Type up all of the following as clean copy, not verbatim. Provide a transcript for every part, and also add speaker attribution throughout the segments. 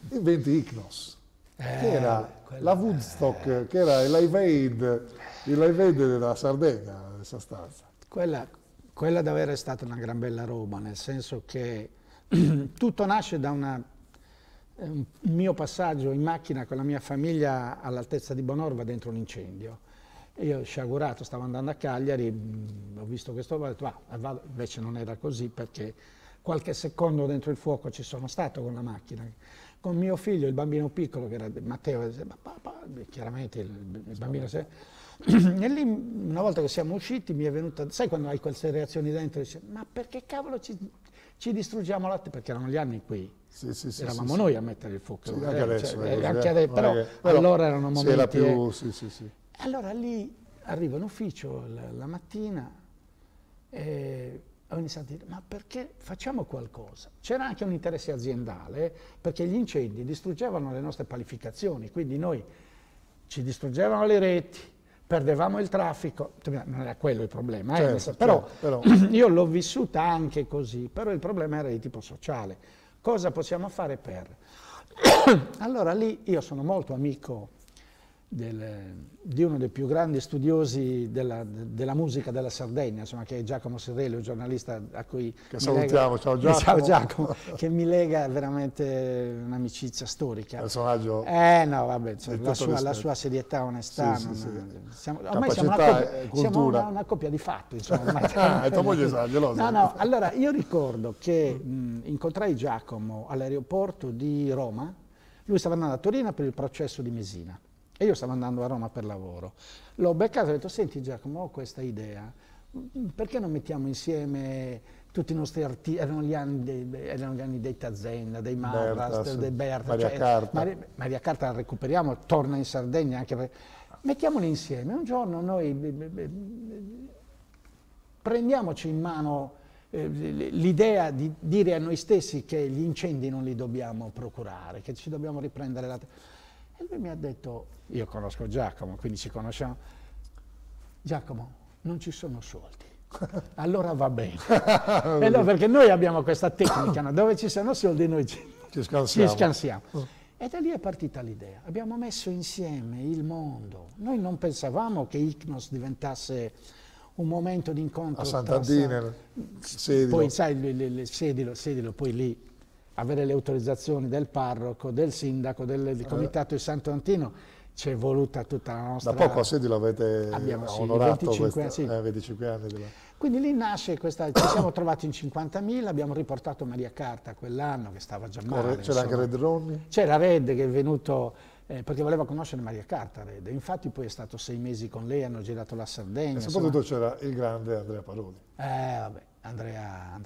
Speaker 1: inventi Ichnos, che era la Woodstock, che era il Live Aid della Sardegna, in sostanza.
Speaker 2: Quella deve essere stata una gran bella roba, nel senso che tutto nasce da un mio passaggio in macchina con la mia famiglia all'altezza di Bonorva dentro un incendio. Io sciagurato, stavo andando a Cagliari, ho visto questo, ho detto, vado. Invece non era così, perché qualche secondo dentro il fuoco ci sono stato con la macchina. Con mio figlio, il bambino piccolo, che era Matteo, diceva, papà, chiaramente il bambino... E lì, una volta che siamo usciti, mi è venuta... Sai quando hai queste reazioni dentro? Dice, ma perché cavolo ci distruggiamo la... Perché erano gli anni in cui eravamo noi a mettere il fuoco.
Speaker 1: Sì, anche adesso.
Speaker 2: Anche adesso, però allora erano momenti...
Speaker 1: Era più...
Speaker 2: Allora lì arrivo in ufficio la mattina e ho iniziato a dire, ma perché facciamo qualcosa? C'era anche un interesse aziendale, perché gli incendi distruggevano le nostre panificazioni, quindi noi ci distruggevano le reti, perdevamo il traffico, non era quello il problema, però io l'ho vissuta anche così, però il problema era di tipo sociale. Cosa possiamo fare per? Allora lì io sono molto amico di uno dei più grandi studiosi della musica della Sardegna, insomma, che è Giacomo Serrelli, un giornalista a cui
Speaker 1: che salutiamo, ciao Giacomo.
Speaker 2: Ciao Giacomo, che mi lega veramente un'amicizia storica.
Speaker 1: Personaggio.
Speaker 2: No, vabbè, cioè, la sua serietà e onestà. Ormai siamo una coppia di fatto, insomma.
Speaker 1: E tua moglie sa, gelosa.
Speaker 2: No, allora io ricordo che incontrai Giacomo all'aeroporto di Roma, lui stava andando a Torino per il processo di Mesina. E io stavo andando a Roma per lavoro. L'ho beccato e ho detto, senti Giacomo, ho questa idea, perché non mettiamo insieme tutti i nostri artisti, erano gli anni dei Tazenda, dei Marras, dei Berta,
Speaker 1: Maria Carta.
Speaker 2: Maria Carta la recuperiamo, torna in Sardegna anche perché... Mettiamoli insieme, un giorno noi prendiamoci in mano l'idea di dire a noi stessi che gli incendi non li dobbiamo procurare, che ci dobbiamo riprendere la... E lui mi ha detto, io conosco Giacomo, quindi ci conosciamo, Giacomo, non ci sono soldi. Allora va bene. No, perché noi abbiamo questa tecnica, no? Dove ci sono soldi noi ci scansiamo. E da lì è partita l'idea. Abbiamo messo insieme il mondo. Noi non pensavamo che Ichnos diventasse un momento di incontro.
Speaker 1: A Sant'Andine, Sedilo.
Speaker 2: Poi sai, Sedilo, poi lì avere le autorizzazioni del parroco, del sindaco, del comitato di Santo Antino, ci è voluta tutta la nostra...
Speaker 1: Da poco a Sedilo avete onorato
Speaker 2: 25 anni. Quindi lì nasce questa... Ci siamo trovati in 50.000, abbiamo riportato Maria Carta quell'anno, che stava già male.
Speaker 1: C'era anche Red Ronny?
Speaker 2: C'era Red che è venuto... perché voleva conoscere Maria Carta, Red. Infatti poi è stato 6 mesi con lei, hanno girato la Sardegna.
Speaker 1: E soprattutto c'era il grande Andrea Parodi.
Speaker 2: Vabbè, Andrea.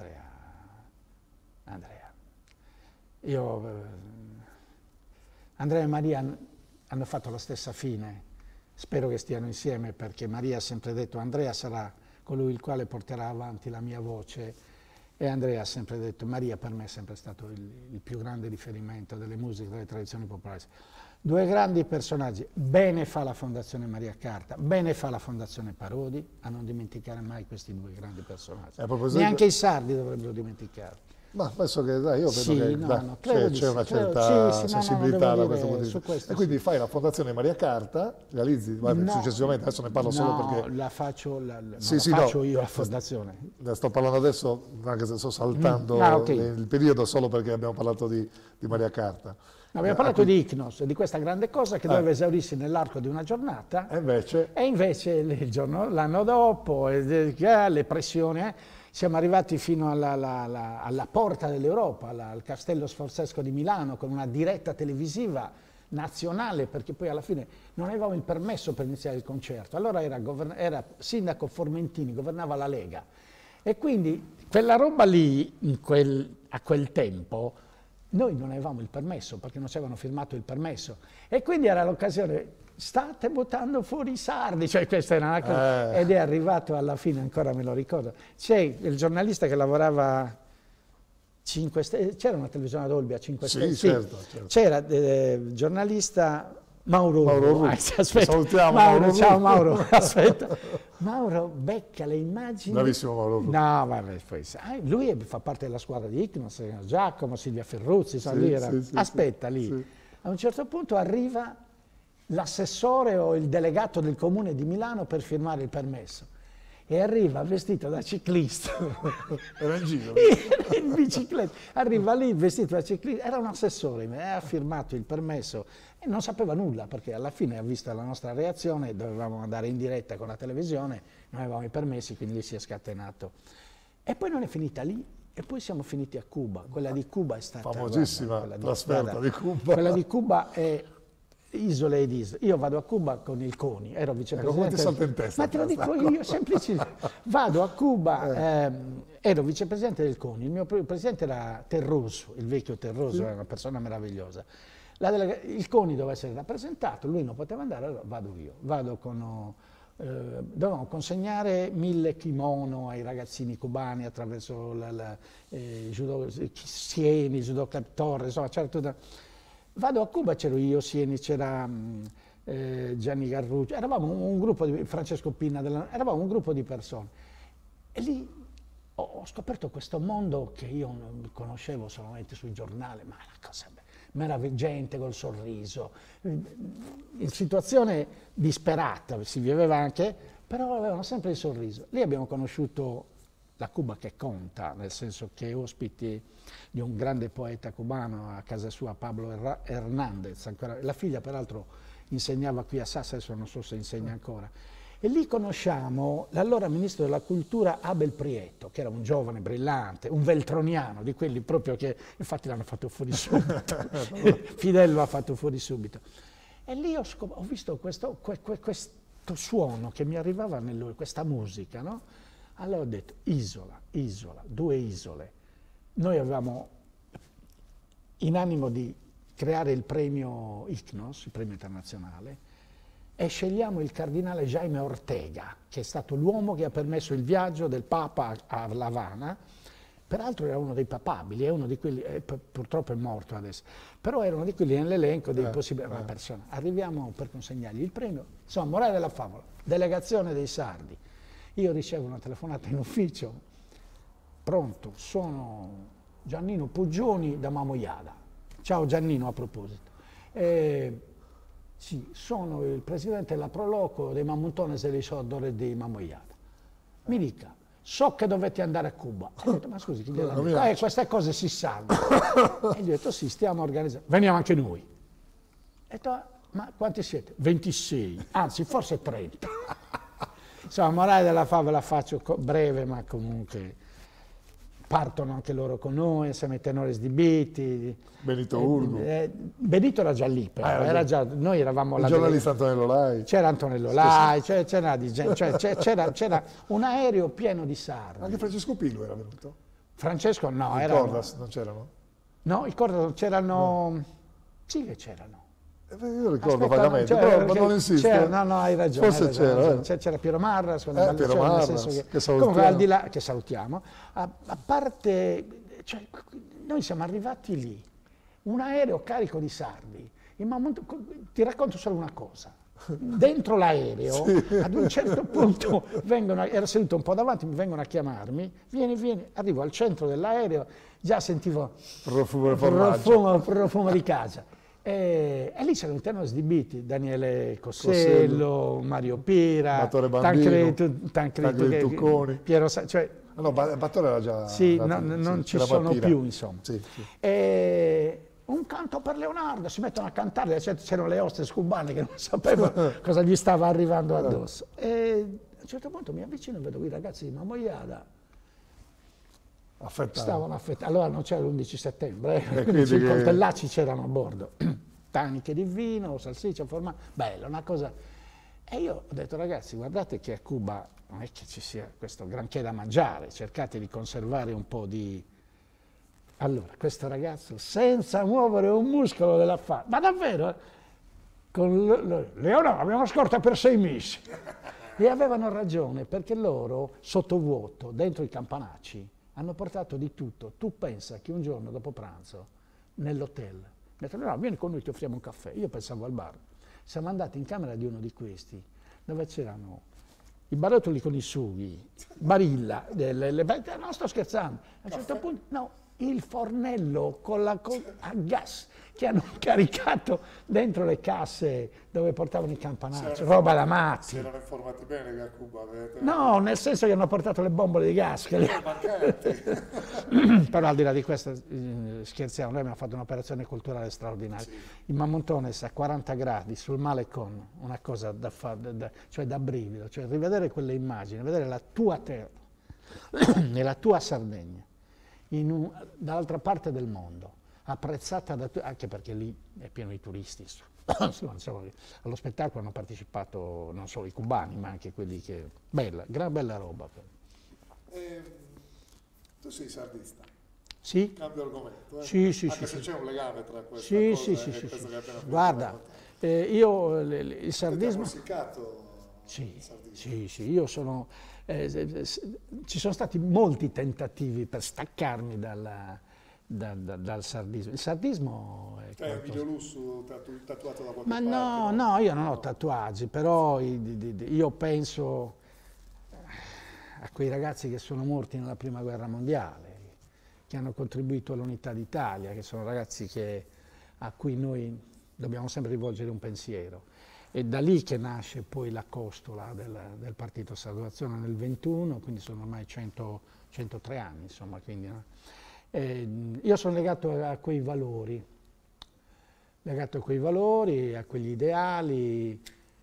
Speaker 2: Andrea e Maria hanno fatto la stessa fine, spero che stiano insieme, perché Maria ha sempre detto Andrea sarà colui il quale porterà avanti la mia voce, e Andrea ha sempre detto Maria per me è sempre stato il più grande riferimento delle musiche, delle tradizioni popolari. Due grandi personaggi, bene fa la Fondazione Maria Carta, bene fa la Fondazione Parodi a non dimenticare mai questi due grandi personaggi. Neanche i sardi dovrebbero dimenticarli.
Speaker 1: Ma penso che io vedo che c'è una certa sensibilità da questo punto di vista. E quindi fai la Fondazione Maria Carta, realizzi successivamente, adesso ne parlo solo perché...
Speaker 2: la faccio io la fondazione.
Speaker 1: Sto parlando adesso, anche se sto saltando il periodo, solo perché abbiamo parlato di Maria Carta.
Speaker 2: Abbiamo parlato di Ichnos, di questa grande cosa che doveva esaurirsi nell'arco di una giornata,
Speaker 1: e invece
Speaker 2: l'anno dopo, le pressioni... Siamo arrivati fino alla porta dell'Europa, al Castello Sforzesco di Milano, con una diretta televisiva nazionale, perché poi alla fine non avevamo il permesso per iniziare il concerto. Allora era sindaco Formentini, governava la Lega. E quindi quella roba lì, a quel tempo, noi non avevamo il permesso, perché non ci avevano firmato il permesso. E quindi era l'occasione... State buttando fuori i sardi, cioè questa era una cosa, ed è arrivato alla fine, ancora me lo ricordo. C'è il giornalista che lavorava 5 Stelle, c'era una televisione ad Olbia a 5 Stelle?
Speaker 1: Sì, certo.
Speaker 2: C'era il giornalista
Speaker 1: Mauro
Speaker 2: aspetta,
Speaker 1: salutiamo
Speaker 2: Mauro. Ciao Mauro, aspetta. Mauro becca le immagini.
Speaker 1: Bravissimo Mauro.
Speaker 2: No, vabbè, poi, lui fa parte della squadra di Icnos, Giacomo, Silvia Ferruzzi,
Speaker 1: sì,
Speaker 2: lì era,
Speaker 1: sì,
Speaker 2: aspetta
Speaker 1: sì,
Speaker 2: lì.
Speaker 1: sì.
Speaker 2: A un certo punto arriva l'assessore o il delegato del comune di Milano per firmare il permesso. E arriva vestito da ciclista.
Speaker 1: Era in giro.
Speaker 2: In bicicletta. Arriva lì vestito da ciclista. Era un assessore, ha firmato il permesso e non sapeva nulla perché alla fine ha visto la nostra reazione, dovevamo andare in diretta con la televisione, non avevamo i permessi, quindi lì si è scatenato. E poi non è finita lì. E poi siamo finiti a Cuba. Quella di Cuba è stata...
Speaker 1: famosissima trasferta di Cuba.
Speaker 2: Quella di Cuba è... isole ed isole. Io vado a Cuba con il CONI, ero vicepresidente.
Speaker 1: Come ti salta in testa?
Speaker 2: Ma te lo dico io, semplicemente. Vado a Cuba, ero vicepresidente del CONI, il mio presidente era Terroso, il vecchio Terroso, era una persona meravigliosa. Il CONI doveva essere rappresentato, lui non poteva andare, allora vado io. Vado con... dovevamo consegnare 1000 kimono ai ragazzini cubani attraverso judo, Sieni, Judo Club Torre, insomma c'era tutta... Vado a Cuba, c'ero io, Sieni, c'era Gianni Garruccio, eravamo un gruppo di Francesco Pinna, eravamo un gruppo di persone. E lì ho scoperto questo mondo che io non conoscevo solamente sui giornali, ma è una cosa meravigliante col sorriso. In situazione disperata si viveva anche, però avevano sempre il sorriso. Lì abbiamo conosciuto la Cuba che conta, nel senso che ospiti di un grande poeta cubano a casa sua, Pablo Hernández, ancora, la figlia peraltro insegnava qui a Sassa, adesso non so se insegna ancora, e lì conosciamo l'allora ministro della cultura Abel Prieto, che era un giovane brillante, un veltroniano, di quelli proprio che infatti l'hanno fatto fuori subito, Fidel lo ha fatto fuori subito. E lì ho visto questo suono che mi arrivava questa musica, no? Allora ho detto isola, isola, 2 isole. Noi avevamo in animo di creare il premio Icnos, il premio internazionale, e scegliamo il cardinale Jaime Ortega, che è stato l'uomo che ha permesso il viaggio del Papa a La Habana. Peraltro era uno dei papabili, è uno di quelli, purtroppo è morto adesso, però era uno di quelli nell'elenco dei possibili persone. Arriviamo per consegnargli il premio, insomma, morale della favola, delegazione dei sardi. Io ricevo una telefonata in ufficio, pronto, sono Giannino Puggioni da Mamoiada. Ciao Giannino, a proposito. Sì, sono il presidente della Proloco dei Mamontones e dei Sordores di Mamoiada. Mi dica, so che dovete andare a Cuba. Ho detto, ma scusi, chi gliel'ha detto? Queste cose si sanno. E gli ho detto, sì, stiamo organizzando. Veniamo anche noi. Ho detto, ma quanti siete? 26, anzi forse 30. Insomma, morale della favola faccio breve, ma comunque partono anche loro con noi, insieme ai tenori sdibiti.
Speaker 1: Benito Urgo.
Speaker 2: Benito era già lì, però, era già, noi eravamo là.
Speaker 1: Il giornalista Antonello Lai.
Speaker 2: C'era Antonello Lai, c'era un aereo pieno di sardi.
Speaker 1: Anche Francesco Pillo era venuto?
Speaker 2: Francesco no,
Speaker 1: era... I Cordas non c'erano?
Speaker 2: No, i Cordas c'erano... No. Sì che c'erano.
Speaker 1: Io ricordo vagamente, però non insisto.
Speaker 2: No, hai ragione.
Speaker 1: Forse
Speaker 2: c'era Piero Marras.
Speaker 1: Piero Marras, che salutiamo.
Speaker 2: Comunque, al di là, che salutiamo, a parte, cioè, noi siamo arrivati lì, un aereo carico di sardi, ti racconto solo una cosa. Dentro l'aereo, ad un certo punto, ero seduto un po' davanti, mi vengono a chiamarmi, vieni, arrivo al centro dell'aereo, già sentivo profumo di casa. E lì c'erano i tenori sdibiti, Daniele Cossello, Mario Pira, Tancredo
Speaker 1: Tucconi,
Speaker 2: Piero cioè,
Speaker 1: no, Battore era già...
Speaker 2: Sì, non ci sono più, insomma. Sì. E un canto per Leonardo, si mettono a cantare, c'erano le hostess cubane che non sapevano cosa gli stava arrivando addosso. E a un certo punto mi avvicino e vedo i ragazzi di Mamoiada. Stavano affettando, allora non c'era l'11 settembre, quindi i coltellacci c'erano a bordo, taniche di vino, salsiccia, formaggio, bello, una cosa. E io ho detto, ragazzi, guardate che a Cuba non è che ci sia questo granché da mangiare, cercate di conservare un po' di... Allora, questo ragazzo, senza muovere un muscolo della faccia, ma davvero, con Leonardo abbiamo scorta per 6 mesi. E avevano ragione, perché loro, sottovuoto, dentro i campanacci, hanno portato di tutto. Tu pensa che un giorno dopo pranzo, nell'hotel, mi ha detto, no, vieni con noi, ti offriamo un caffè. Io pensavo al bar. Siamo andati in camera di uno di questi, dove c'erano i barattoli con i sughi, Barilla, no, sto scherzando, a un certo punto, no, il fornello a gas che hanno caricato dentro le casse dove portavano i campanacci, roba da matti.
Speaker 1: Si erano informati bene che a Cuba
Speaker 2: No, nel senso che hanno portato le bombole di gas. Però al di là di questo, scherziamo, noi abbiamo fatto un'operazione culturale straordinaria. Sì. Il Mamontones a 40 gradi sul Malecon, una cosa cioè da brivido, cioè rivedere quelle immagini, vedere la tua terra e la tua Sardegna dall'altra parte del mondo, apprezzata da tutti, anche perché lì è pieno di turisti. Allo spettacolo hanno partecipato non solo i cubani, ma anche quelli che... bella roba.
Speaker 1: Tu sei sardista?
Speaker 2: Sì.
Speaker 1: Cambio argomento.
Speaker 2: Sì,
Speaker 1: anche se c'è un legame tra questa
Speaker 2: cosa
Speaker 1: e questo che hai appena
Speaker 2: Guarda, io il sardismo...
Speaker 1: Sì,
Speaker 2: io sono... ci sono stati molti tentativi per staccarmi dal sardismo. Il sardismo è
Speaker 1: Emilio Lussu tatuato da qualche
Speaker 2: parte?
Speaker 1: Ma
Speaker 2: no, io non ho tatuaggi, però io penso a quei ragazzi che sono morti nella Prima Guerra Mondiale, che hanno contribuito all'unità d'Italia, che sono ragazzi a cui noi dobbiamo sempre rivolgere un pensiero. È da lì che nasce poi la costola del Partito Sardo d'Azione nel 21, quindi sono ormai 103 anni, insomma. Quindi, no? Io sono legato a quei valori, a quegli ideali.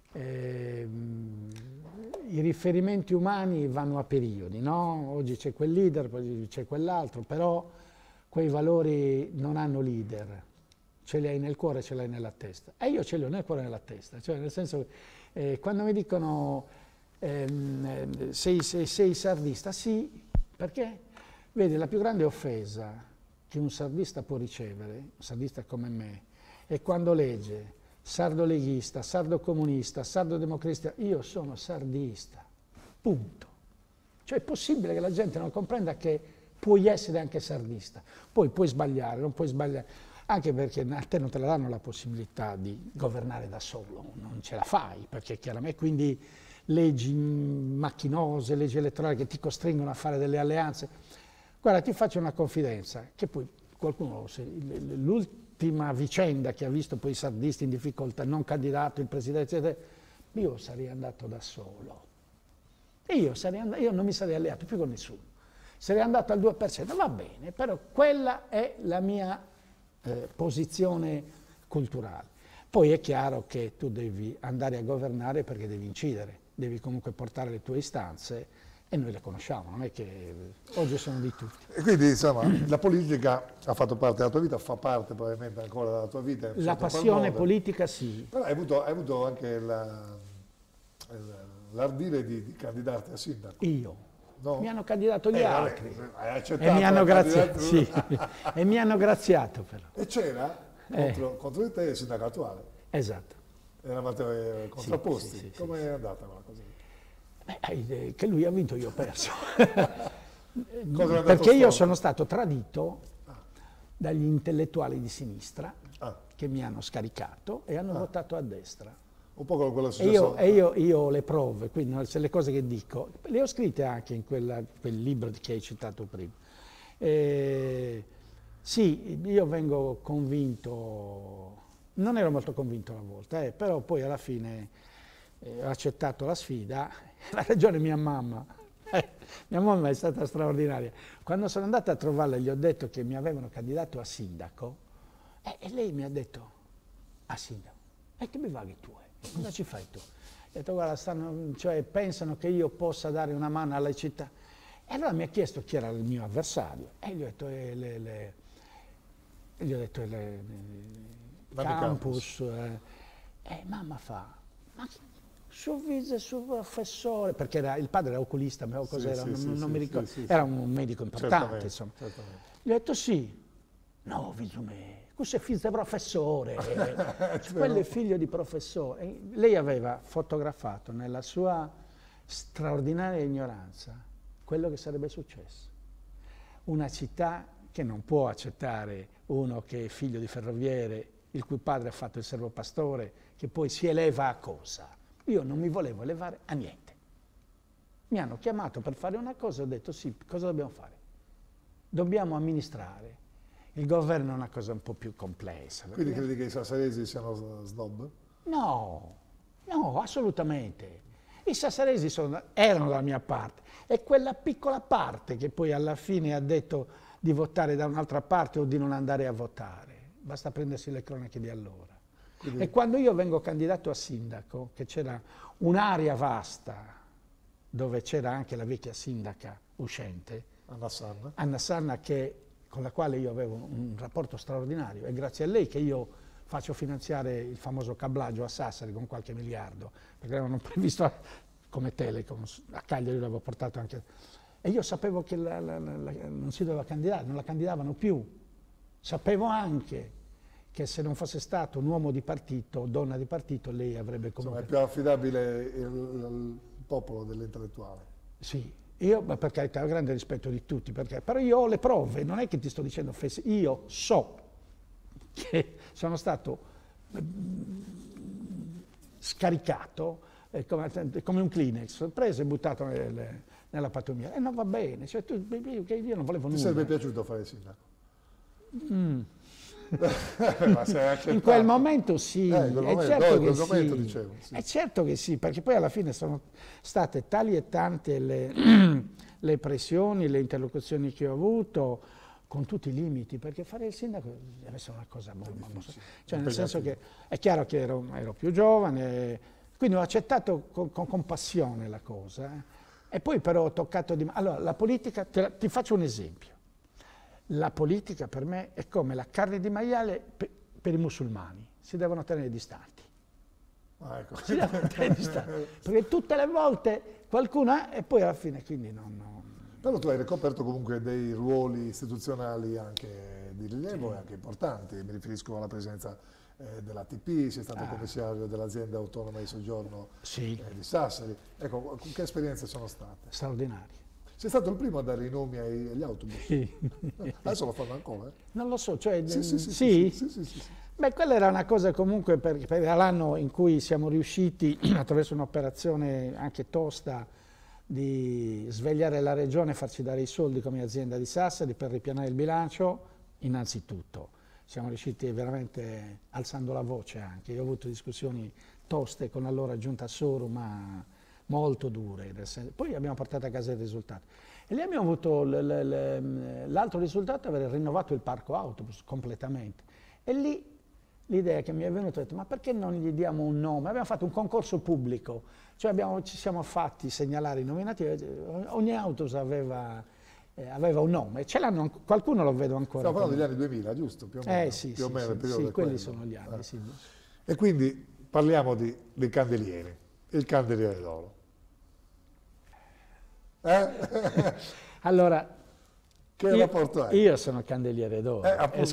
Speaker 2: I riferimenti umani vanno a periodi, no? Oggi c'è quel leader, poi c'è quell'altro, però quei valori non hanno leader. Ce li hai nel cuore, ce li hai nella testa. E io ce li ho nel cuore e nella testa, cioè nel senso che quando mi dicono sei sardista, sì, perché vedi la più grande offesa che un sardista può ricevere, un sardista come me, è quando legge sardo leghista, sardo comunista, sardo democrista, io sono sardista, punto. Cioè è possibile che la gente non comprenda che puoi essere anche sardista, poi puoi sbagliare, non puoi sbagliare. Anche perché a te non te la danno la possibilità di governare da solo, non ce la fai, perché chiaramente quindi leggi macchinose, leggi elettorali che ti costringono a fare delle alleanze. Guarda, ti faccio una confidenza, che poi qualcuno, l'ultima vicenda che ha visto poi i sardisti in difficoltà, non candidato, il presidente, eccetera, io sarei andato da solo. E io non mi sarei alleato più con nessuno. Sarei andato al 2%, va bene, però quella è la mia posizione culturale. Poi è chiaro che tu devi andare a governare perché devi incidere, devi comunque portare le tue istanze e noi le conosciamo, non è che oggi sono di tutti.
Speaker 1: E quindi insomma la politica ha fatto parte della tua vita, fa parte probabilmente ancora della tua vita.
Speaker 2: La passione politica sì.
Speaker 1: Però hai avuto anche l'ardire di candidarti a sindaco.
Speaker 2: Io?
Speaker 1: No?
Speaker 2: Mi hanno candidato gli altri
Speaker 1: e mi hanno
Speaker 2: graziato, sì. E mi hanno graziato però.
Speaker 1: E c'era contro di te il sindaco attuale.
Speaker 2: Esatto.
Speaker 1: Eravate contrapposti.
Speaker 2: Sì,
Speaker 1: come è andata quella cosa?
Speaker 2: Che lui ha vinto, io ho perso. Perché io sono stato tradito dagli intellettuali di sinistra che mi hanno scaricato e hanno votato a destra.
Speaker 1: Un po' come quello è successo.
Speaker 2: E io ho le prove, quindi le cose che dico, le ho scritte anche in quel libro che hai citato prima. Sì, io vengo convinto, non ero molto convinto una volta, però poi alla fine ho accettato la sfida, ha ragione mia mamma. Mia mamma è stata straordinaria. Quando sono andata a trovarla e gli ho detto che mi avevano candidato a sindaco, e lei mi ha detto, a sindaco, e che mi va che tu hai? Cosa ci fai tu? Ho detto, guarda, pensano che io possa dare una mano alle città. E allora mi ha chiesto chi era il mio avversario. E gli ho detto, Campus. E mamma fa, ma suo vice, suo professore, perché il padre era oculista, non mi ricordo, era un medico importante, insomma. Gli ho detto sì. No, figlio me. Questo è figlio di professore, quello è figlio di professore. Lei aveva fotografato nella sua straordinaria ignoranza quello che sarebbe successo. Una città che non può accettare uno che è figlio di ferroviere il cui padre ha fatto il servopastore, che poi si eleva a cosa? Io non mi volevo elevare a niente. Mi hanno chiamato per fare una cosa e ho detto sì, cosa dobbiamo fare? Dobbiamo amministrare. Il governo è una cosa un po' più complessa.
Speaker 1: Quindi credi che i sassaresi siano snob?
Speaker 2: No, no, assolutamente. I sassaresi erano dalla mia parte. È quella piccola parte che poi alla fine ha detto di votare da un'altra parte o di non andare a votare. Basta prendersi le cronache di allora. Quindi... E quando io vengo candidato a sindaco, che c'era un'area vasta, dove c'era anche la vecchia sindaca uscente, Anna Sanna, con la quale io avevo un rapporto straordinario, e grazie a lei che io faccio finanziare il famoso cablaggio a Sassari con qualche miliardo, perché avevano previsto come Telecom, a Cagliari l'avevo portato anche, e io sapevo che non si doveva candidare, non la candidavano più, sapevo anche che se non fosse stato un uomo di partito, donna di partito, lei avrebbe comunque...
Speaker 1: Insomma, è più affidabile il popolo dell'intellettuale.
Speaker 2: Sì, io, per carità, ho grande rispetto di tutti, però io ho le prove, non è che ti sto dicendo offese, io so che sono stato scaricato come un Kleenex, preso e buttato nella pattumiera, e non va bene, cioè, io non volevo nulla.
Speaker 1: Ti sarebbe piaciuto fare il sindaco?
Speaker 2: In quel momento sì, è certo che sì.
Speaker 1: Dicevo, sì.
Speaker 2: È certo che sì, perché poi alla fine sono state tali e tante le pressioni, le interlocuzioni che ho avuto, con tutti i limiti, perché fare il sindaco deve essere una cosa cioè nel senso che è chiaro che ero più giovane, quindi ho accettato con passione la cosa, e poi però ho toccato di mano. Allora, la politica, ti faccio un esempio. La politica per me è come la carne di maiale per i musulmani, si devono tenere distanti.
Speaker 1: Ecco.
Speaker 2: Si devono tenere distanti, perché tutte le volte qualcuno e poi alla fine quindi non...
Speaker 1: Però tu hai ricoperto comunque dei ruoli istituzionali anche di rilievo, sì, e anche importanti, mi riferisco alla presenza dell'ATP, sei stato commissario dell'azienda autonoma di soggiorno, sì, di Sassari. Ecco, che esperienze sono state?
Speaker 2: Straordinarie.
Speaker 1: Sei stato il primo a dare i nomi agli autobus. Sì. Adesso lo fanno ancora?
Speaker 2: Non lo so, cioè...
Speaker 1: Sì.
Speaker 2: Sì. Beh, quella era una cosa comunque, perché era l'anno in cui siamo riusciti, attraverso un'operazione anche tosta, di svegliare la regione e farci dare i soldi come azienda di Sassari per ripianare il bilancio, innanzitutto. Siamo riusciti veramente alzando la voce anche. Io ho avuto discussioni toste con l'allora giunta Soru, ma molto dure. Poi abbiamo portato a casa il risultato. E lì abbiamo avuto l'altro risultato, aver rinnovato il parco autobus completamente. E lì l'idea che mi è venuta, ho detto, ma perché non gli diamo un nome? Abbiamo fatto un concorso pubblico, cioè ci siamo fatti segnalare i nominativi, ogni autobus aveva un nome, ce l'hanno, qualcuno lo vedo ancora.
Speaker 1: Stiamo parlando degli anni 2000, giusto? Più o meno,
Speaker 2: sì,
Speaker 1: più o meno,
Speaker 2: sì, quelli sono gli anni, sì.
Speaker 1: E quindi parliamo dei candelieri, il candeliere d'oro.
Speaker 2: Allora,
Speaker 1: che rapporto hai?
Speaker 2: Io sono candeliere d'oro,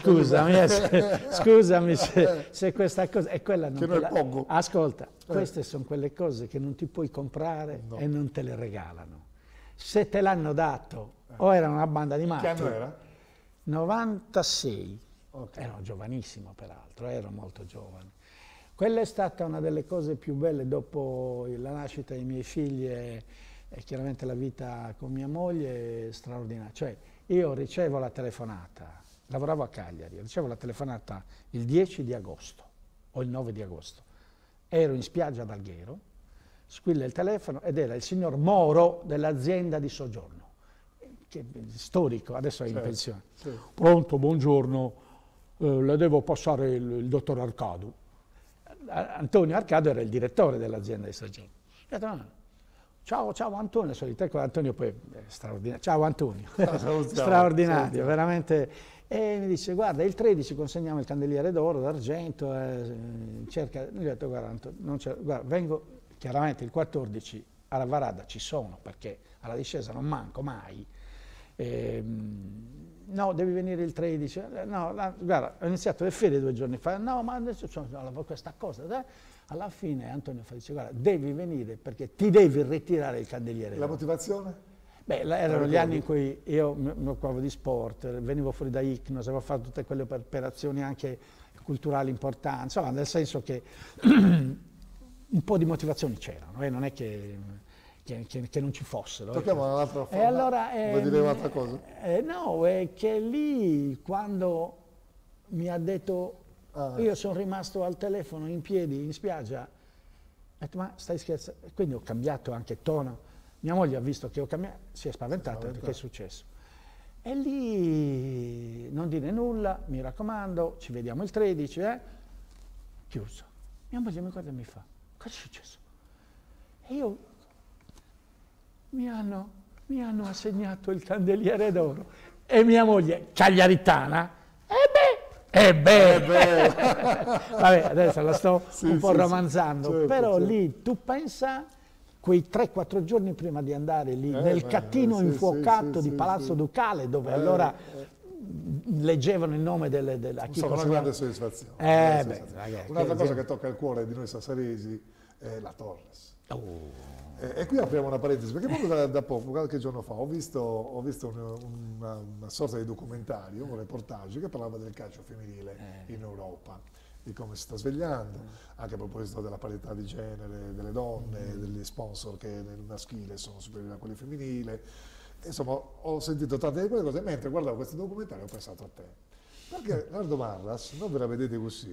Speaker 2: scusami se questa cosa è quella non
Speaker 1: che poco.
Speaker 2: Ascolta, queste sono quelle cose che non ti puoi comprare e non te le regalano. Se te l'hanno dato, o era una banda di matti.
Speaker 1: Che anno era?
Speaker 2: 96, ero giovanissimo peraltro, ero molto giovane. Quella è stata una delle cose più belle dopo la nascita dei miei figli e chiaramente la vita con mia moglie, straordinaria. Cioè, io ricevo la telefonata, lavoravo a Cagliari, ricevo la telefonata il 10 di agosto o il 9 di agosto. Ero in spiaggia ad Alghero, squilla il telefono ed era il signor Moro dell'azienda di soggiorno, che è storico, adesso è in pensione. Certo. Pronto, buongiorno, le devo passare il dottor Arcadu. Antonio Arcadu era il direttore dell'azienda di soggiorno. Ciao Antonio, Antonio poi è straordinario. Ciao Antonio, straordinario, veramente. E mi dice, guarda, il 13 consegniamo il candeliere d'oro, d'argento, cerca, gli ho detto, guarda, vengo, chiaramente il 14 alla Varada ci sono, perché alla discesa non manco mai. No, devi venire il 13, no, guarda, ho iniziato le ferie 2 giorni fa, no, ma adesso ho questa cosa. Alla fine Antonio dice, guarda, devi venire perché ti devi ritirare il candeliere.
Speaker 1: La motivazione?
Speaker 2: Beh, erano gli anni in cui io mi occupavo di sport, venivo fuori da Icnos, avevo fatto tutte quelle operazioni anche culturali importanti, insomma, nel senso che un po' di motivazioni c'erano, non è che non ci fossero.
Speaker 1: Tocchiamo un'altra
Speaker 2: E allora,
Speaker 1: vuoi dire un'altra cosa?
Speaker 2: no, è che lì quando mi ha detto, io sono rimasto al telefono in piedi in spiaggia, ho detto ma stai scherzando? Quindi ho cambiato anche tono, mia moglie ha visto che ho cambiato, si è spaventata, ha detto che è successo? E lì non dire nulla, mi raccomando, ci vediamo il 13, chiuso. Mia moglie mi guarda e mi fa, cosa è successo? E io, mi hanno assegnato il candeliere d'oro. E mia moglie, cagliaritana, vabbè, adesso la sto un po' romanzando,
Speaker 1: certo,
Speaker 2: però
Speaker 1: certo.
Speaker 2: Lì tu pensa quei 3-4 giorni prima di andare lì nel cattino infuocato di Palazzo Ducale, dove allora leggevano il nome della
Speaker 1: Insomma, una grande soddisfazione.
Speaker 2: Ragazzi,
Speaker 1: Un'altra cosa che tocca il cuore di noi sassaresi è la Torres. E qui apriamo una parentesi, perché proprio da poco, qualche giorno fa, ho visto una sorta di documentario, un reportage che parlava del calcio femminile in Europa, di come si sta svegliando, anche a proposito della parità di genere, delle donne, degli sponsor che nel maschile sono superiori a quelli femminili. Insomma, ho sentito tante di quelle cose, mentre guardavo questo documentario ho pensato a te. Perché Nardo Marras, non ve la vedete così,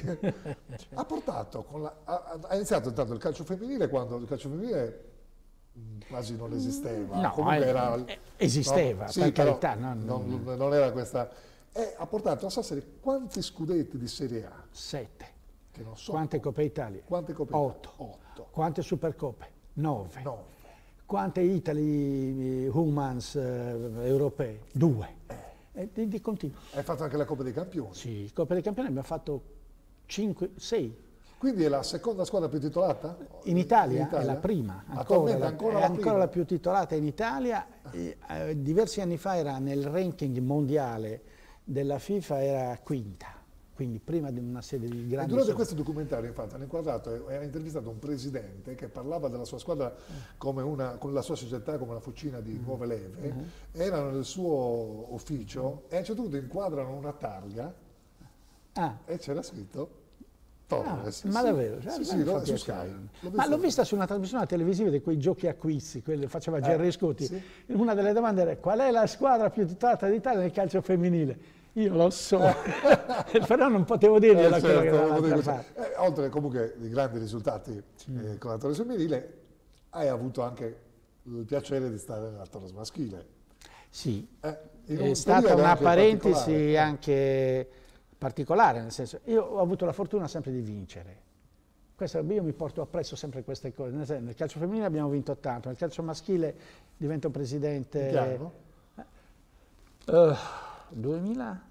Speaker 1: ha portato, ha iniziato intanto il calcio femminile quando il calcio femminile quasi non esisteva.
Speaker 2: No,
Speaker 1: comunque
Speaker 2: esisteva,
Speaker 1: no? Sì,
Speaker 2: per
Speaker 1: però
Speaker 2: carità.
Speaker 1: non era questa. E ha portato a Sassari quanti scudetti di Serie A?
Speaker 2: 7.
Speaker 1: Che non so.
Speaker 2: Quante Coppe Italia?
Speaker 1: Quante Coppe
Speaker 2: 8.
Speaker 1: 8.
Speaker 2: Quante Supercoppe? 9.
Speaker 1: 9.
Speaker 2: Quante Italy Humans europee? 2. Di continuo.
Speaker 1: Hai fatto anche la Coppa dei Campioni?
Speaker 2: Sì, Coppa dei Campioni abbiamo fatto 5, 6.
Speaker 1: Quindi è la seconda squadra più titolata?
Speaker 2: In Italia è la prima, ancora la più titolata in Italia. Diversi anni fa era nel ranking mondiale della FIFA, era quinta. Quindi prima di una serie di grandi...
Speaker 1: E durante questo documentario, infatti, hanno inquadrato e ha intervistato un presidente che parlava della sua squadra come con la sua società come una fucina di nuove leve, erano nel suo ufficio e a un certo punto inquadrano una targa e c'era scritto Torres.
Speaker 2: Ma davvero?
Speaker 1: Sì, su Sky.
Speaker 2: Ma l'ho vista su una trasmissione televisiva di quei giochi a quiz, quelli faceva Gerry Scotti.
Speaker 1: Sì.
Speaker 2: Una delle domande era qual è la squadra più titolata d'Italia nel calcio femminile? Io lo so, però non potevo dirglielo.
Speaker 1: Oltre comunque di grandi risultati con la Torres femminile, hai avuto anche il piacere di stare nella Torres maschile.
Speaker 2: Sì, è stata una parentesi anche particolare, nel senso, io ho avuto la fortuna sempre di vincere. Io mi porto appresso sempre queste cose. Nel calcio femminile abbiamo vinto tanto, nel calcio maschile divento presidente...
Speaker 1: In che anno?
Speaker 2: 2000?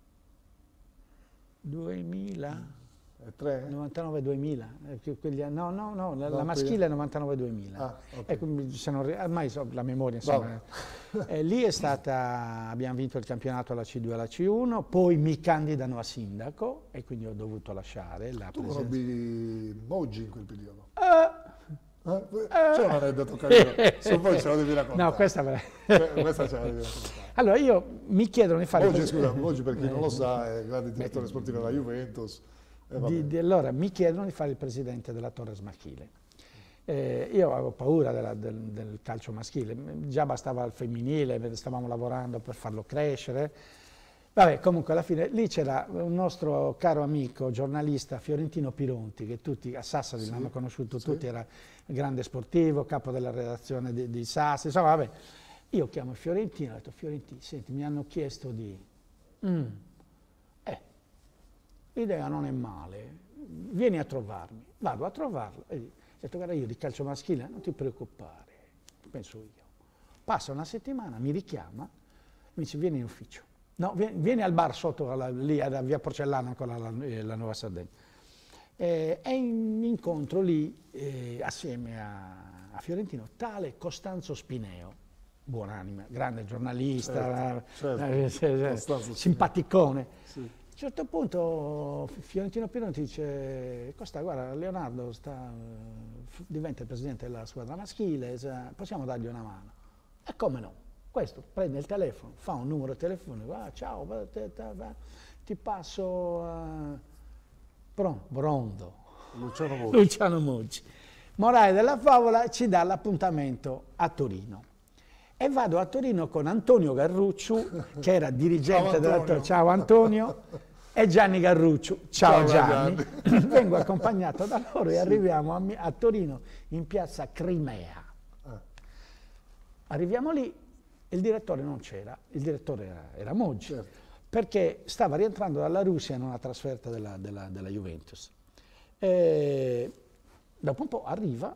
Speaker 2: 99-2000, no, la maschile è 99-2000. Okay. Ormai so la memoria, insomma. Lì è stata, abbiamo vinto il campionato alla C2 e alla C1, poi mi candidano a sindaco e quindi ho dovuto lasciare la
Speaker 1: tu
Speaker 2: presidenza.
Speaker 1: Tu conobbi Moggi in quel periodo? C'è un aneddoto carino, se poi ce lo devi raccontare.
Speaker 2: No, questa
Speaker 1: ce la devi raccontare.
Speaker 2: Allora, mi chiedono di fare...
Speaker 1: Oggi per chi non lo sa, è grande direttore sportivo della Juventus.
Speaker 2: Allora, mi chiedono di fare il presidente della Torres maschile. Io avevo paura del calcio maschile, già bastava il femminile, stavamo lavorando per farlo crescere. Vabbè, comunque alla fine lì c'era un nostro caro amico, giornalista, Fiorentino Pironti, che tutti a Sassari l'hanno conosciuto tutti, era grande sportivo, capo della redazione di Sassari, insomma vabbè. Io chiamo Fiorentino e ho detto, Fiorentino, senti, mi hanno chiesto di... l'idea non è male, vieni a trovarmi. Vado a trovarlo e ho detto, guarda, io di calcio maschile non ti preoccupare, penso io. Passa una settimana, mi richiama, mi dice, vieni in ufficio. No, vieni al bar sotto, lì a via Porcellana, ancora la Nuova Sardegna. E incontro lì, assieme a Fiorentino, tale Costanzo Spineo, buonanima, grande giornalista, simpaticone. Sì. A un certo punto Fiorentino Pironti dice, Costa, guarda, Leonardo diventa il presidente della squadra maschile, possiamo dargli una mano? E come no? Questo prende il telefono, fa un numero telefonico, ciao, ti passo Brondo.
Speaker 1: Luciano Moggi.
Speaker 2: Luciano Moggi. Morale della favola, ci dà l'appuntamento a Torino. E vado a Torino con Antonio Garrucciu, che era dirigente della... Ciao Antonio. E Gianni Garrucciu. Ciao Gianni. Vengo accompagnato da loro e arriviamo a Torino, in piazza Crimea. Arriviamo lì, il direttore non c'era, il direttore era Moggi, certo, perché stava rientrando dalla Russia in una trasferta della Juventus. Dopo un po' arriva,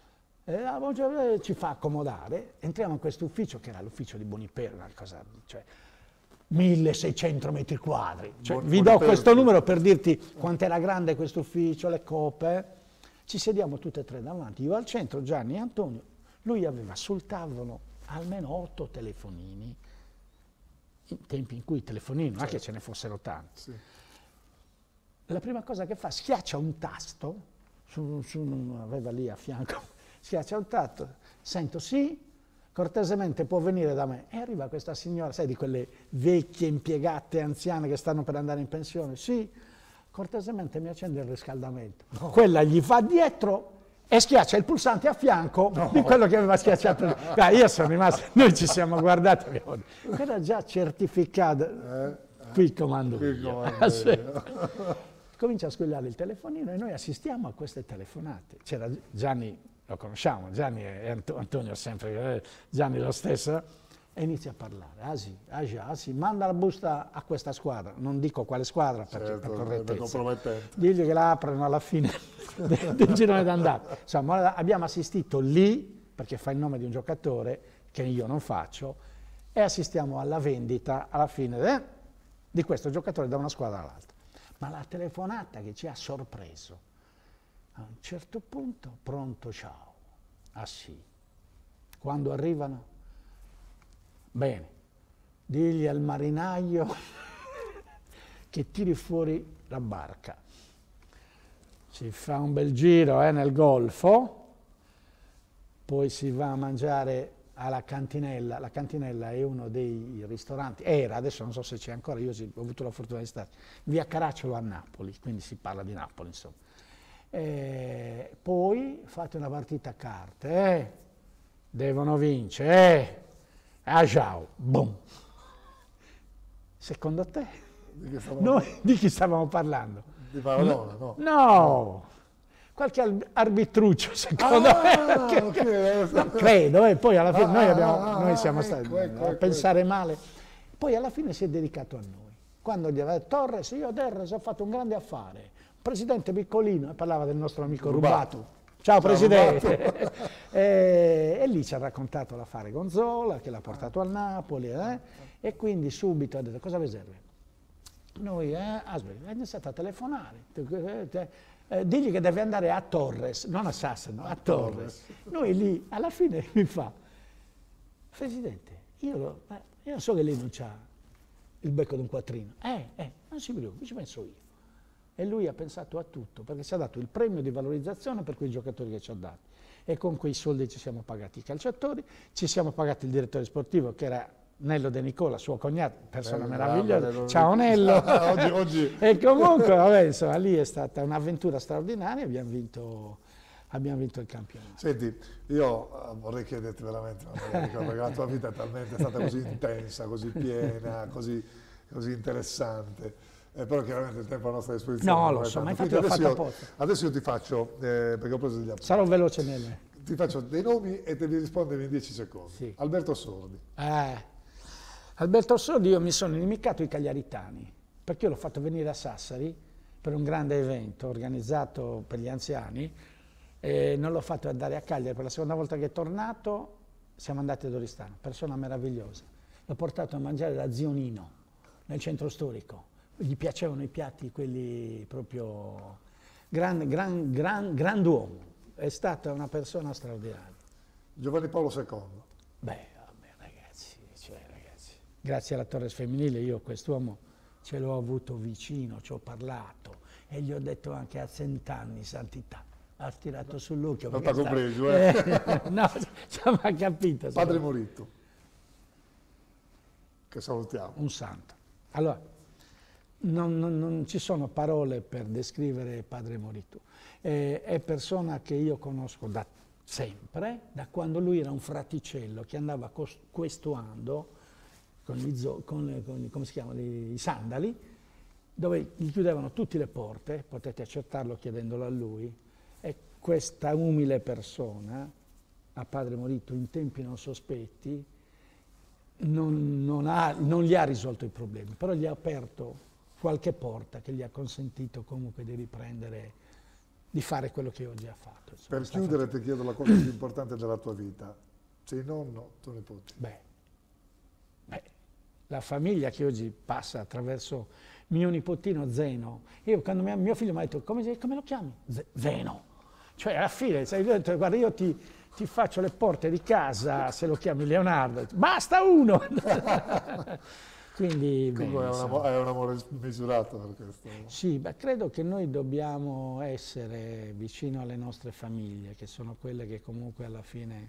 Speaker 2: ci fa accomodare, entriamo in questo ufficio che era l'ufficio di Boniperti, una cosa, cioè 1600 metri quadri. Cioè, vi do questo numero per dirti quanto era grande questo ufficio, le coppe. Ci sediamo tutte e tre davanti, io al centro, Gianni e Antonio. Lui aveva sul tavolo almeno 8 telefonini, in tempi in cui i telefonini non è che ce ne fossero tanti. Sì. La prima cosa che fa, schiaccia un tasto, aveva lì a fianco, schiaccia un tasto, sento sì, cortesemente può venire da me. E arriva questa signora, sai, di quelle vecchie impiegate anziane che stanno per andare in pensione, sì, cortesemente mi accende il riscaldamento. No. Quella gli fa dietro e schiaccia il pulsante a fianco di quello che aveva schiacciato. Io sono rimasto, noi ci siamo guardati, era già certificato, qui comando io. Comincia a squillare il telefonino e noi assistiamo a queste telefonate. C'era Gianni, lo conosciamo, Gianni e Antonio sempre, Gianni lo stesso, e inizia a parlare. Asi, manda la busta a questa squadra, non dico quale squadra perché certo, per correttezza, digli che la aprono alla fine del girone d'andata. Insomma, abbiamo assistito lì, perché fa il nome di un giocatore che io non faccio, e assistiamo alla vendita alla fine di questo giocatore da una squadra all'altra. Ma la telefonata che ci ha sorpreso, a un certo punto, pronto, ciao. Ah sì, quando arrivano? Bene, digli al marinaio che tiri fuori la barca. Si fa un bel giro nel golfo, poi si va a mangiare alla cantinella. La cantinella è uno dei ristoranti, era, adesso non so se c'è ancora, io ho avuto la fortuna di stare, via Caracciolo a Napoli, quindi si parla di Napoli, insomma. Poi fate una partita a carte, devono vincere, ciao, boom. Secondo te, noi di chi stavamo parlando?
Speaker 1: Di Maradona, no?
Speaker 2: No! Qualche arbitruccio, secondo me. Okay. No, credo, poi alla fine noi siamo stati a pensare male. Poi alla fine si è dedicato a noi. Quando gli aveva detto Torres, io a Torres ho fatto un grande affare. Presidente piccolino, e parlava del nostro amico Rubato. Ciao Presidente! E lì ci ha raccontato l'affare Gonzola, che l'ha portato al Napoli, e quindi subito ha detto, cosa vi serve? Noi, è iniziato a telefonare, digli che deve andare a Torres, non a Sassano, a Torres. Noi lì, alla fine mi fa, Presidente, io so che lei non c'ha il becco di un quattrino, non si preoccupi, ci penso io. E lui ha pensato a tutto, perché ci ha dato il premio di valorizzazione per quei giocatori che ci ha dati. E con quei soldi ci siamo pagati i calciatori, ci siamo pagati il direttore sportivo, che era Nello De Nicola, suo cognato, persona meravigliosa. Ciao Nello! oggi. E comunque, vabbè, insomma, lì è stata un'avventura straordinaria, abbiamo vinto il campionato.
Speaker 1: Senti, io vorrei chiederti veramente, perché la tua vita è stata così intensa, così piena, così interessante. Però chiaramente il tempo a nostra disposizione.
Speaker 2: No, lo so, ma infatti l'ho fatto apposta.
Speaker 1: Adesso io ti faccio, perché ho preso degli appunti.
Speaker 2: Sarò veloce nelle.
Speaker 1: Ti faccio dei nomi e devi rispondere in 10 secondi.
Speaker 2: Sì.
Speaker 1: Alberto Sordi.
Speaker 2: Alberto Sordi, io mi sono inimicato i cagliaritani, perché io l'ho fatto venire a Sassari per un grande evento organizzato per gli anziani, e non l'ho fatto andare a Cagliari. Per la seconda volta che è tornato siamo andati ad Oristano, persona meravigliosa. L'ho portato a mangiare da zio Nino, nel centro storico. Gli piacevano i piatti, quelli proprio grand'uomo. È stata una persona straordinaria.
Speaker 1: Giovanni Paolo II.
Speaker 2: Ragazzi, grazie alla Torres femminile io quest'uomo ce l'ho avuto vicino, ci ho parlato e gli ho detto anche a 100 anni, santità, ha tirato sull'occhio.
Speaker 1: Non t'ha compreso,
Speaker 2: no, ci ha capito.
Speaker 1: Padre Moritto, che salutiamo.
Speaker 2: Un santo. Allora, non ci sono parole per descrivere padre Moritu. È persona che io conosco da sempre, da quando lui era un fraticello che andava questuando con come si chiamano, i sandali, dove gli chiudevano tutte le porte, potete accertarlo chiedendolo a lui, e questa umile persona, a padre Moritu in tempi non sospetti, non gli ha risolto i problemi, però gli ha aperto qualche porta che gli ha consentito comunque di riprendere, di fare quello che oggi ha fatto. Insomma,
Speaker 1: per chiudere ti chiedo la cosa più importante della tua vita. Sei nonno, tuo nipote?
Speaker 2: Beh, la famiglia che oggi passa attraverso mio nipotino Zeno. Io quando mio figlio mi ha detto come lo chiami? Zeno. Cioè alla fine, sai, guarda, io ti faccio le porte di casa se lo chiami Leonardo. Basta uno! Quindi
Speaker 1: è un amore misurato per questo.
Speaker 2: Sì, credo che noi dobbiamo essere vicino alle nostre famiglie, che sono quelle che comunque alla fine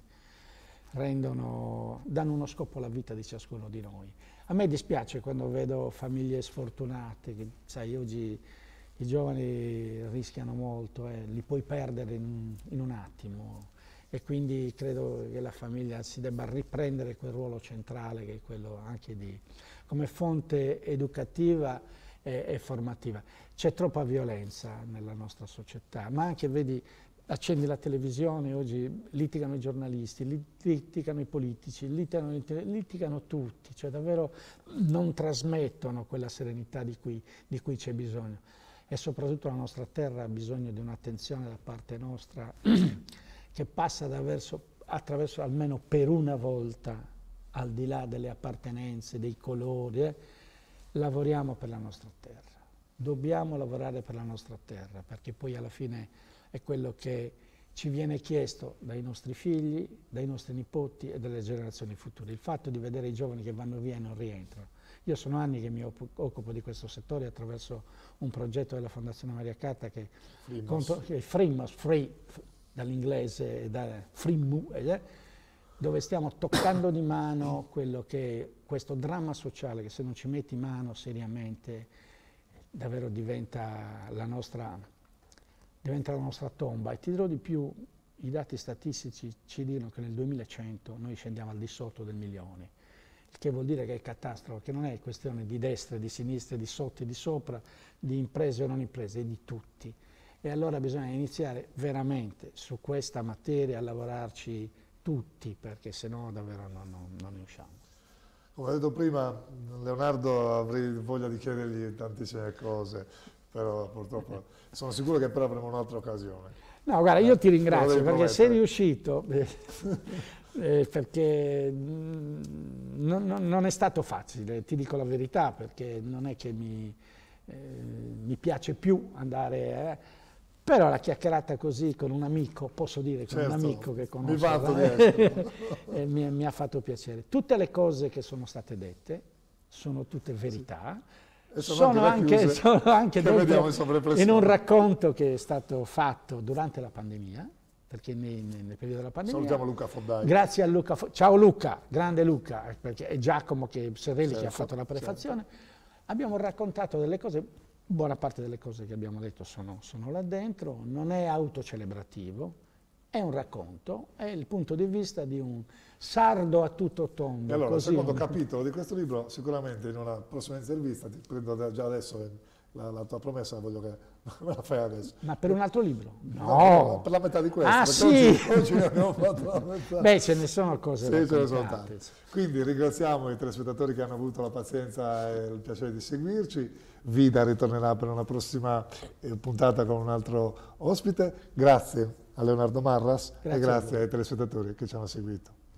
Speaker 2: danno uno scopo alla vita di ciascuno di noi. A me dispiace quando vedo famiglie sfortunate, che sai, oggi i giovani rischiano molto, li puoi perdere in un attimo, e quindi credo che la famiglia si debba riprendere quel ruolo centrale che è quello anche come fonte educativa e formativa. C'è troppa violenza nella nostra società, ma anche, vedi, accendi la televisione, oggi litigano i giornalisti, litigano i politici, litigano tutti, cioè davvero non trasmettono quella serenità di cui c'è bisogno. E soprattutto la nostra terra ha bisogno di un'attenzione da parte nostra che passa attraverso almeno per una volta, al di là delle appartenenze, dei colori, lavoriamo per la nostra terra. Dobbiamo lavorare per la nostra terra, perché poi alla fine è quello che ci viene chiesto dai nostri figli, dai nostri nipoti e dalle generazioni future. Il fatto di vedere i giovani che vanno via e non rientrano. Io sono anni che mi occupo di questo settore attraverso un progetto della Fondazione Maria Carta che è Frimos, dall'inglese, Frimmu, dove stiamo toccando di mano quello che è questo dramma sociale, che se non ci metti mano seriamente davvero diventa la nostra tomba. E ti dirò di più, i dati statistici ci dicono che nel 2100 noi scendiamo al di sotto del 1 milione, il che vuol dire che è catastrofe, che non è questione di destra, di sinistra, di sotto e di sopra, di imprese o non imprese, è di tutti. E allora bisogna iniziare veramente su questa materia a lavorarci tutti, perché sennò davvero non ne usciamo.
Speaker 1: Come ho detto prima, Leonardo, avrei voglia di chiedergli tantissime cose, però purtroppo sono sicuro che però avremo un'altra occasione.
Speaker 2: No, guarda, io ti ringrazio perché sei riuscito, perché non è stato facile, ti dico la verità, perché non è che mi piace più andare... Però la chiacchierata così con un amico, posso dire con un amico che conosco, mi ha fatto piacere. Tutte le cose che sono state dette sono tutte verità, sono anche dette in un racconto che è stato fatto durante la pandemia, perché nel periodo della pandemia...
Speaker 1: Salutiamo Luca Fondai.
Speaker 2: Grazie a Luca, ciao Luca, grande Luca, perché è Giacomo Serrelli che ha fatto la prefazione. Abbiamo raccontato delle cose... Buona parte delle cose che abbiamo detto sono là dentro, non è autocelebrativo, è un racconto, è il punto di vista di un sardo a tutto tondo.
Speaker 1: E allora, il secondo capitolo di questo libro, sicuramente in una prossima intervista, ti prendo già adesso la tua promessa, voglio che me la fai adesso.
Speaker 2: Ma per un altro libro?
Speaker 1: No, per la metà di questo.
Speaker 2: Ah sì?
Speaker 1: Oggi ne abbiamo fatto la metà.
Speaker 2: Beh, ce ne sono cose
Speaker 1: sì, ce ne sono tante. Quindi ringraziamo i telespettatori che hanno avuto la pazienza e il piacere di seguirci. Vida ritornerà per una prossima puntata con un altro ospite. Grazie a Leonardo Marras e grazie ai telespettatori che ci hanno seguito.